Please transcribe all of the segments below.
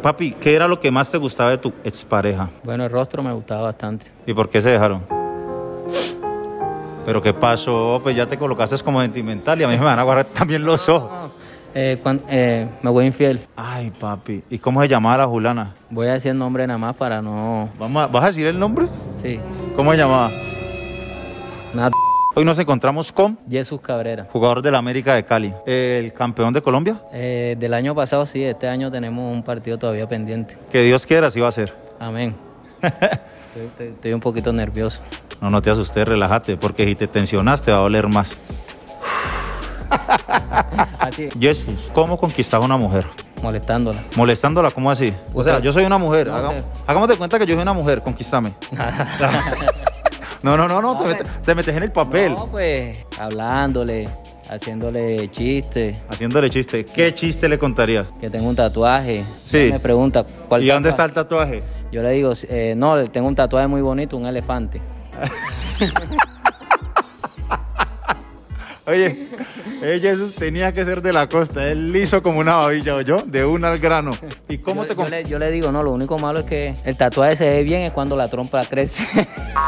Papi, ¿qué era lo que más te gustaba de tu expareja? Bueno, el rostro me gustaba bastante. ¿Y por qué se dejaron? ¿Pero qué pasó? Pues ya te colocaste como sentimental y a mí me van a agarrar también los ojos. Me voy infiel. Ay, papi. ¿Y cómo se llamaba la fulana? Voy a decir el nombre nada más para no... ¿Vas a decir el nombre? Sí. ¿Cómo se llamaba? Nada. Hoy nos encontramos con Jesús Cabrera. jugador del América de Cali, el campeón de Colombia. Del año pasado sí, este año tenemos un partido todavía pendiente. Que Dios quiera, así va a ser. Amén. Estoy un poquito nervioso. No te asustes, relájate, porque si te tensionas te va a doler más. Así, Jesús, ¿cómo conquistas a una mujer? molestándola. ¿Molestándola? ¿Cómo así? O sea, yo soy una mujer. No, Hagamos de cuenta que yo soy una mujer, conquístame. No, te metes en el papel. No, pues, hablándole, haciéndole chistes. Haciéndole chiste. ¿Qué chiste le contarías? Que tengo un tatuaje. Sí. Ella me pregunta, ¿cuál ¿Y dónde está tatuaje? el tatuaje? Yo le digo, no, tengo un tatuaje muy bonito, un elefante. Oye, Jesús tenía que ser de la costa. Él liso como una babilla, ¿o yo? De una al grano. ¿Y cómo yo le digo, no, lo único malo es que el tatuaje se ve bien es cuando la trompa crece.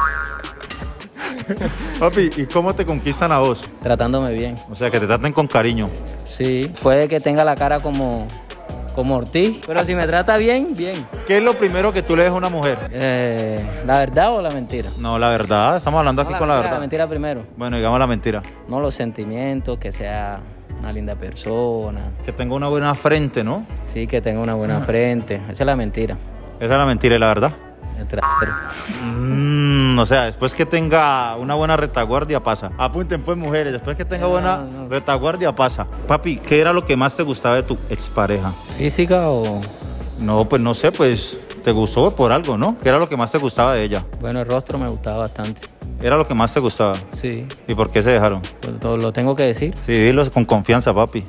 Papi, ¿y cómo te conquistan a vos? Tratándome bien. O sea, que te traten con cariño. Sí, puede que tenga la cara como Ortiz, pero si me trata bien, bien. ¿Qué es lo primero que tú le dejas a una mujer? ¿La verdad o la mentira? No, la verdad. Estamos hablando aquí con la verdad. La mentira primero. Bueno, digamos la mentira. No los sentimientos, que sea una linda persona. Que tenga una buena frente, ¿no? Sí, que tenga una buena frente. Esa es la mentira. Esa es la mentira y la verdad. El trasero. O sea, después que tenga una buena retaguardia pasa. Apunten pues, mujeres, después que tenga buena retaguardia pasa. Papi, ¿qué era lo que más te gustaba de tu expareja? ¿Física o...? No, pues no sé, pues te gustó por algo, ¿no? ¿Qué era lo que más te gustaba de ella? Bueno, el rostro me gustaba bastante. ¿Era lo que más te gustaba? Sí. ¿Y por qué se dejaron? Pues lo tengo que decir. Sí, dilo con confianza, papi.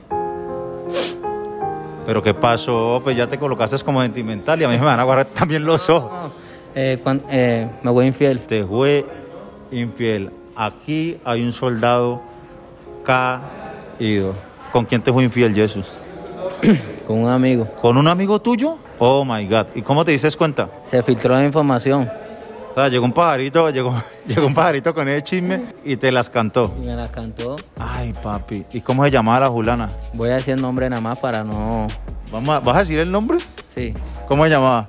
¿Pero qué pasó? Pues ya te colocaste como sentimental y a mí me van a agarrar también los ojos. Me voy infiel. Te fue infiel. Aquí hay un soldado caído. ¿Con quién te fue infiel, Jesús? Con un amigo. ¿Con un amigo tuyo? Oh my God. ¿Y cómo te dices cuenta? Se filtró la información. O sea, llegó un pajarito con ese chisme y te las cantó. Y me las cantó. Ay, papi. ¿Y cómo se llamaba la fulana? Voy a decir el nombre nada más para no... ¿Vas a decir el nombre? Sí. ¿Cómo se llamaba?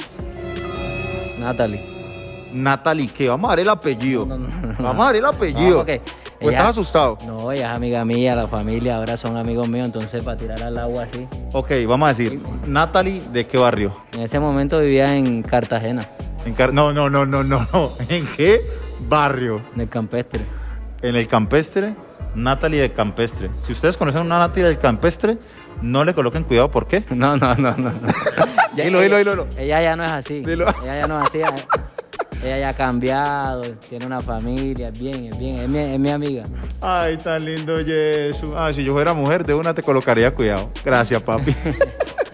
Natalie, ¿qué? Vamos a dar el apellido. No. Vamos a dar el apellido. porque ¿O estás asustado? No, ella es amiga mía, la familia ahora son amigos míos, entonces para tirar al agua así. Ok, vamos a decir, Natalie, ¿de qué barrio? En ese momento vivía en Cartagena. No. ¿En qué barrio? En el Campestre. En el Campestre, Natalie de Campestre. Si ustedes conocen una Natalie del Campestre, no le coloquen cuidado, ¿por qué? No. Dilo. Ella ya no es así. Dilo. Ella ya no es así. Ella ya ha cambiado, tiene una familia, es bien, es mi amiga. Ay, tan lindo Jesús. Si yo fuera mujer, de una te colocaría cuidado. Gracias, papi.